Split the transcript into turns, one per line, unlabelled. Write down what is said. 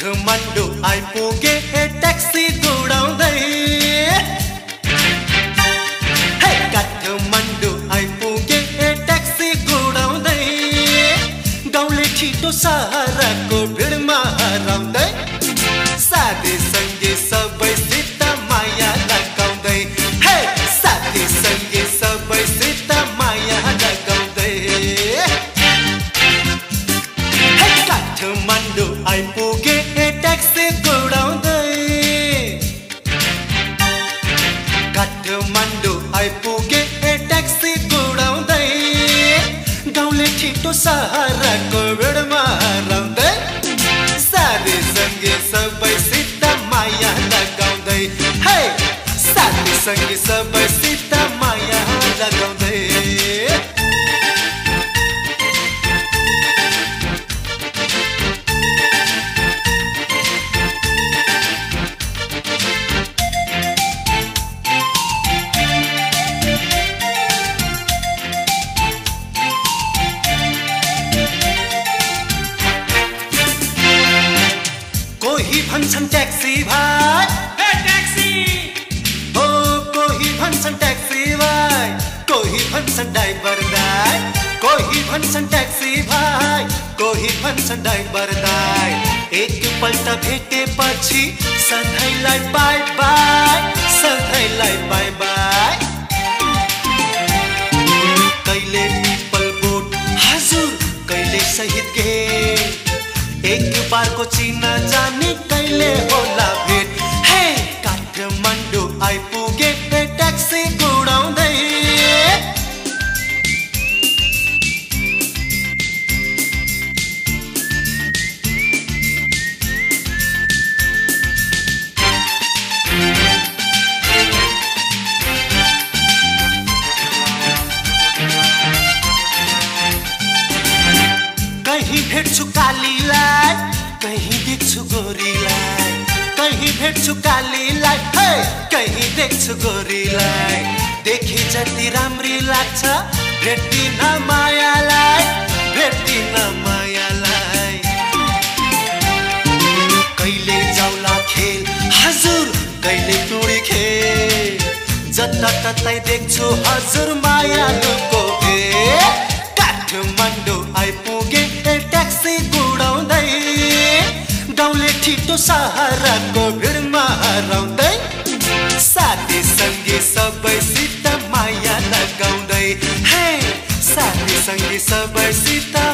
काठमाडौँ आइपुगे ट्याक्सी दौडाउँदै काठमाडौँ आइपुगे ट्याक्सी दौडाउँदै गाउँले छिटो सहरको भिडमा हराउँदै साथी सङ्गी सबैसित माया लगाउँदै साथी सङ्गी सबैसित माया लगाउँदै काठमाडौँ आइपुगे ट्याक्सी दौडाउँदै काठमाडौँ आइपुगे ट्याक्सी दौडाउँदै गाउँले छिटो सहरको भिडमा हराउँदै साथी सङ्गी सबैसित माया लगाउँदै साथी सङ्गी सबैसित माया लगाउँदै कोही भन्छन् ट्याक्सी भाइ
ट्याक्सी
हो कोही भन्छन् ट्याक्सी भाइ कोही भन्छन् ड्राइभर दाइ कोही भन्छन् ट्याक्सी भाइ कोही भन्छन् ड्राइभर दाइ एकपल्ट भेटेपछि सधैँलाई बाई बाई सधैँलाई बाई बाई कहिले पिपल बोट हजुर कहिले शहीद गेट एक बारको चिना जाने कहिले होला भेट काठमाडौँ आइपुगे ट्याक्सी दौडाउँदै कहीं भेट्छु कालीलाई कहीं देख्छु गोरीलाई कहीं भेट्छु कालीलाई कहीं देख्छु गोरीलाई देखे जति राम्री लाग्छ भेट्दिन मायालाई भेट्दिन मायालाई कहिले जाउला खेल हजुर कहिले टुडी खेल जताततै देख्छु हजुर मायालुको भेट काठमाडौँ आइपुगे ट्याक्सी दौडाउँदै गाउँले छिटो सहरको भिडमा हराउँदै साथी सङ्गी सबैसित माया लगाउँदै साथी सङ्गी सबैसित